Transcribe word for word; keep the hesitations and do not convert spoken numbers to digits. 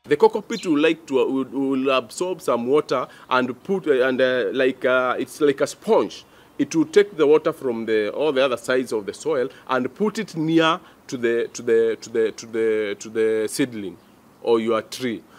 The cocoa pit will like to uh, will, will absorb some water and put uh, and uh, like uh, it's like a sponge. It will take the water from the all the other sides of the soil and put it near to the to the to the to the to the seedling or your tree.